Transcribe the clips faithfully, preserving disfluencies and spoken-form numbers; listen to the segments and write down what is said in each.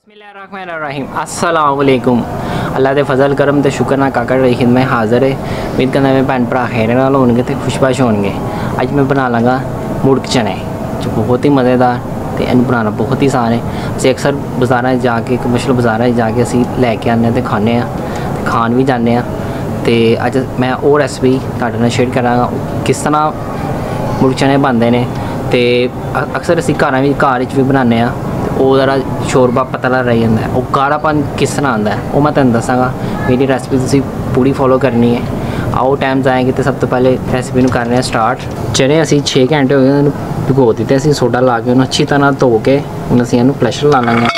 बिस्मिल्लाहिर्रहमानिर्रहीम अस्सलाम वालेकुम। अल्लाह दे फजल करम ते शुक्र ना काकड़ रही खिदमत हाज़र है। उम्मीद करना मेरे भैन भरा खैर नाल होणगे ते खुशबाश होणगे। अज मैं बना लगा मुर्ग चने जो बहुत ही मज़ेदार ते इन्हू बनाना बहुत ही आसान है। असीं अक्सर बाज़ारां जाके कमर्शियल बाज़ारां जाके असीं लैके आने ते खाने ते खान भी जाने ते अज मैं वो रेसिपी तुहाडे नाल शेयर करांगा किस तरह मुर्ग चने बनदे ने ते अक्सर असीं घरां भी घर च भी बनाने आ वो जरा शोरबा पतला रह जाता है। वो गाढ़ापन किस तरह आता है वो मैं तुहानूं दसांगा। मेरी रेसिपी तुसीं पूरी फॉलो करनी है। आओ टाइम आएगी तो सब तो पहले रेसिपी नूं करने स्टार्ट। चने असीं छे घंटे हो गए भिगो दिते, असीं सोडा ला के उन्हें अच्छी तरह धो के हुण असीं इहनूं प्रेशर ला लांगे।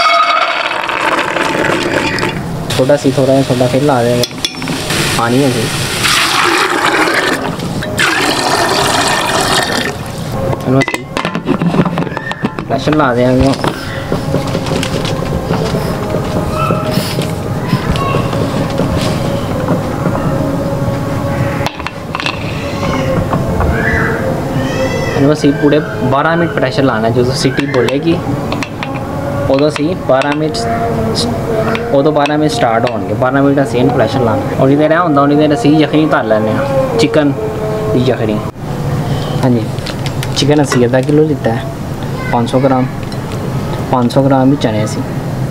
सोडा असीं थोड़ा जिहा सोडा फिर ला देंगे। पानी असीं इहनूं असीं प्रेशर ला देंगे। असी पूरे बारह मिनट प्रेशर लाना। जो सीटी बोलेगी उदों असी बारह मिनट उदों बारह मिनट स्टार्ट होंगे। बारह मिनट असी इन प्रेशर लाना। उन्नी देर होंगे उन्नी देर असी यखनी धर लें चिकन की यखनी। हाँ जी, चिकन असी अद्धा किलो लिता है। पाँच सौ ग्राम पाँच सौ ग्राम भी चने असी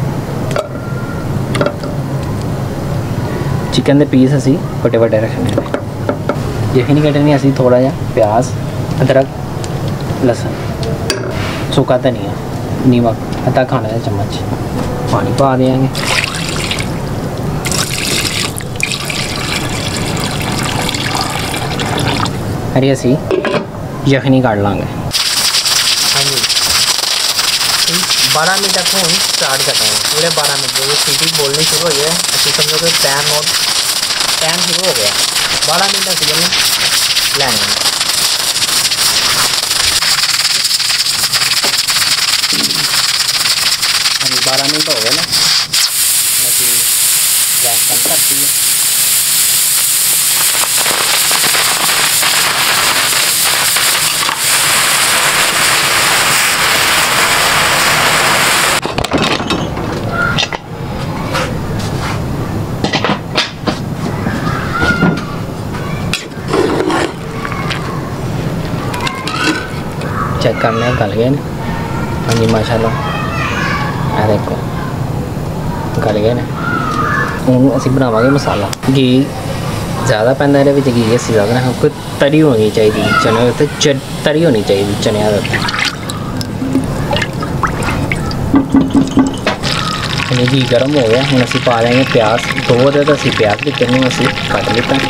चिकन के पीस असी बड़े बड़े रखने। यखनी कटनी असी थोड़ा जहा प्याज, अदरक, लसन, सूखा धनिया, नमक आधा खाने का चम्मच, पानी पा देंगे। अरे असी यखनी काट लाँगे। हाँ जी, बारह मिनट तक हम स्टार्ट करेंगे। पूरे बारह मिनट जो सीटी बोलनी शुरू हो जाए अभी समझो कि टाइम और टाइम शुरू हो गया। बारह मिनट असी लेने बारह मिनट हो गए ना, अभी गैस बंद कर दी है। चेक करने गल गए ना। हाँ जी माशाल्लाह, आ देखो गल गए ने। हूँ असी बनावांगे मसाला। घी ज़्यादा पैंदा इहदे विच, घी असी ज़्यादा ना। कोई तरी होनी चाहिए चने उत्ते, च तरी होनी चाहिए चने उत्ते। घी गर्म हो गया, हूँ असी पा देंगे प्याज। दो अदे तो असी प्याज भी इनू असी कट लिता।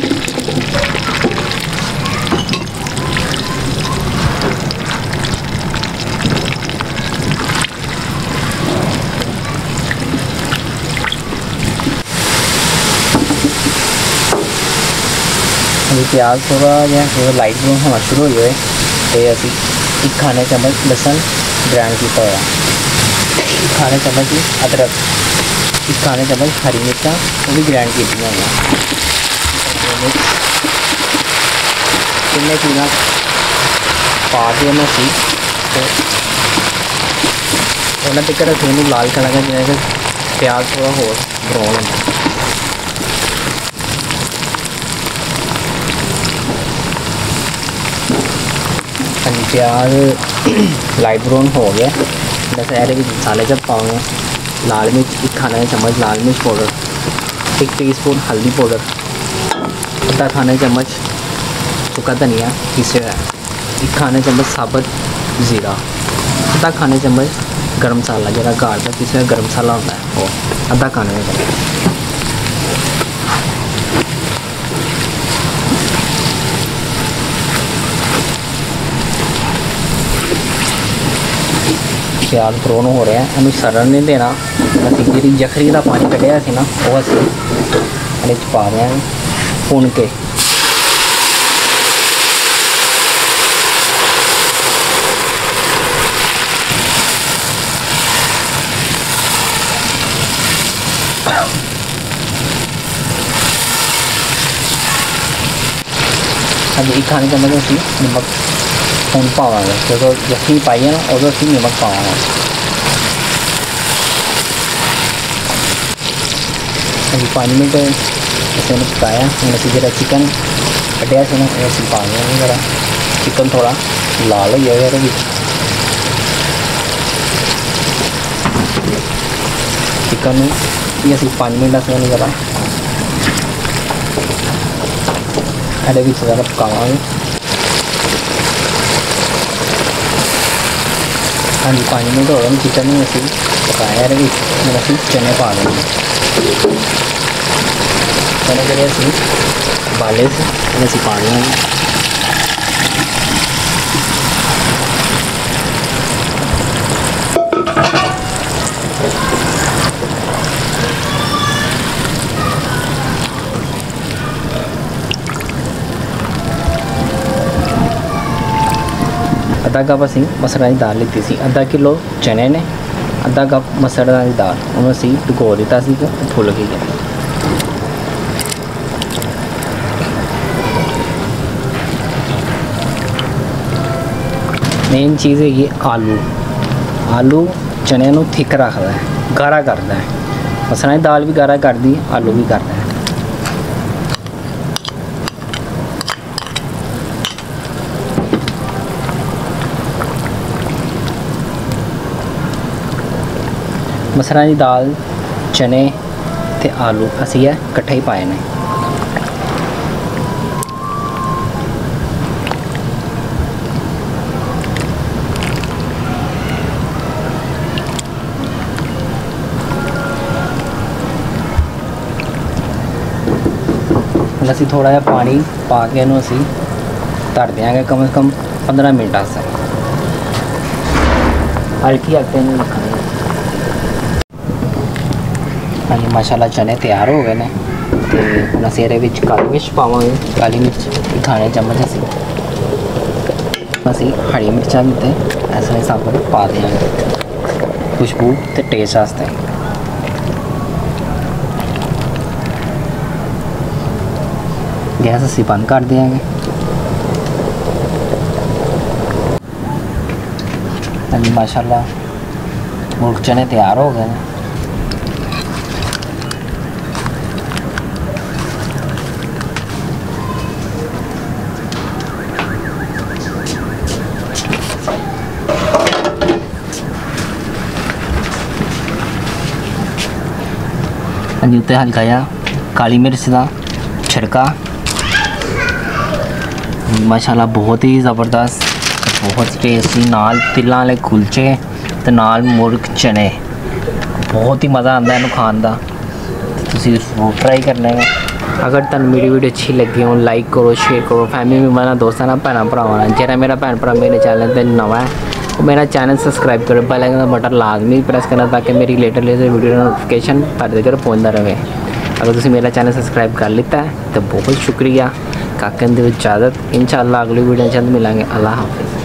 अभी प्याज थोड़ा जहा थोड़ा लाइट ब्राउन होना शुरू हो जाए तो असी एक खाने चम्मच लसन ग्राइंड किया हुआ, एक खाने चम्मच अदरक, एक खाने चम्मच हरी मिर्चा वो भी ग्राइंड की हुई। तीनों चीज़ा पा के असी उन्हें तक असी लाल करेंगे जिन्हें प्याज थोड़ा होर ब्राउन होता। प्याज लाइट ब्राउन हो गया। बस ये मसाले जब पाऊँगा लाल मिर्च एक खाने का चम्मच लाल मिर्च पाउडर, एक टीस्पून हल्दी पाउडर, आधा खाने का चम्मच सूखा धनिया पीसे हुआ, एक खाने का चम्मच साबुत जीरा, आधा खाने का चम्मच गर्म मसाला जो घर का पीसे हुआ गर्म मसाला होता है वो आधा खाने का चम्मच। प्याज ब्राउन हो रहा है, इन्हू सड़न नहीं देना। असी जी यखनी का पानी कढ़िया ना वो असी इहदे च पा देंगे भुन के। अभी एक खाने चम्मच असी नमक हूँ पावे जो यखनी पाई है ना उदो असी नमक पावे। अभी पाँच मिनट इसे पकाया हम असी जरा चिकन कटिया से असी पा देंगे जरा चिकन थोड़ा लाल हो जाएगा ये चिकन ये असी पाँच मिनट से जरा ये जरा पकावे। हाँ जी पाँच मिनट हो गए चिकन में असी पकाया ये असी चने पा देंगे चने जरे असी बाले से असी पा देंगे। आधा कप असी मसर की दाल लीती सी आधा किलो चने ने आधा कप मसर की दाल उन्होंने असी ढको दिता सी फुल गई है। मेन चीज़ है ये आलू आलू चने को थिक रखता है गाढ़ा करता है मसर की दाल भी गाढ़ा करती है आलू भी करता है। मसर की दाल चने ते आलू असी है कट्ठे ही पाए ने। असी थोड़ा जहा पानी पा के इनू असी धर देंगे कम से कम पंद्रह मिनट से हल्की आटे में रखना। हाँ जी माशाल्लाह चने तैयार हो गए हैं तो हम असी ये काली मिर्च पावे काली मिर्च खाने चम्मच असी असी हरी मिर्चा भी ऐसा हिसाब से पा देंगे खुशबू तो टेस्ट वास्ते। गैस असी बंद कर देंगे। हाँ जी माशाल्लाह मुर्ग चने तैयार हो गए हैं। उत्ते हल्का जा काली मिर्च का छिड़का माशाल्लाह बहुत ही ज़बरदस्त बहुत टेस्टी नाल तिलों वाले कुलचे तो नाल मुर्ग चने बहुत ही मज़ा आता है खाने का तुसीं जरूर ट्राई करना है। अगर तुहानूं मेरी वीडियो अच्छी लगी हो लाइक करो शेयर करो फैमिली मेम्बर दोस्तों ना भैन भरावां जेह्ड़ा मेरा भैन भरा मेरे चैनल पर नवा है वो मेरा चैनल सबसक्राइब करो बेल आइकन का बटन लाजमी प्रेस करना ताकि मेरी लेटेस्ट लेटेस्ट वीडियो नोटिफिकेशन तुहाडे तक पहुंचता रहे। अगर तुसीं मेरा चैनल सबसक्राइब कर लिता है तो बहुत शुक्रिया। काकन दी इजाज़त इंशाअल्लाह अगली वीडियो जल्द मिलेंगे। अल्लाह हाफिज़।